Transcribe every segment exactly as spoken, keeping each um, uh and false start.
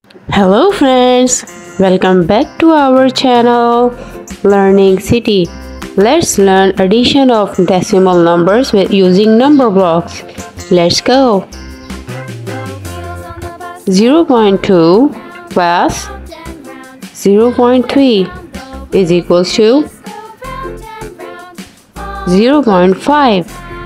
Hello friends, welcome back to our channel Learning City. Let's learn addition of decimal numbers with using number blocks. Let's go. zero point two plus zero point three is equals to zero point five.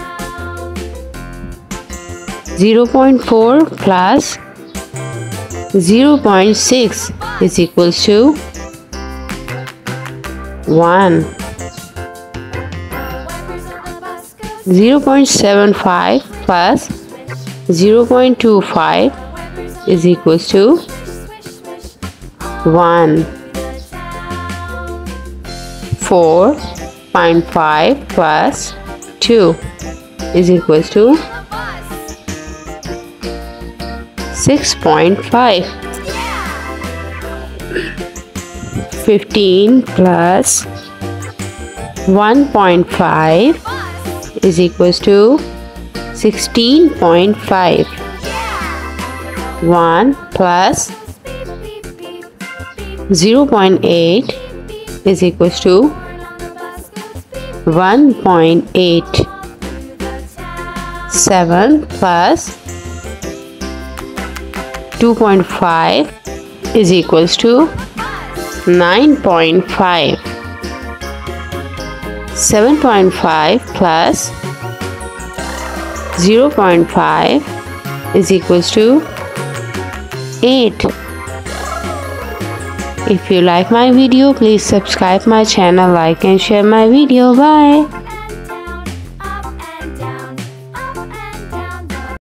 zero point four plus zero point six is equals to one. zero point seven five plus zero point two five is equals to one. four point five plus two is equals to six point five. fifteen plus one point five is equals to sixteen point five. one plus zero point eight is equals to one point eight. seven plus two point five is equals to nine point five. seven point five plus zero point five is equals to eight. If you like my video, please subscribe my channel, like and share my video. Bye.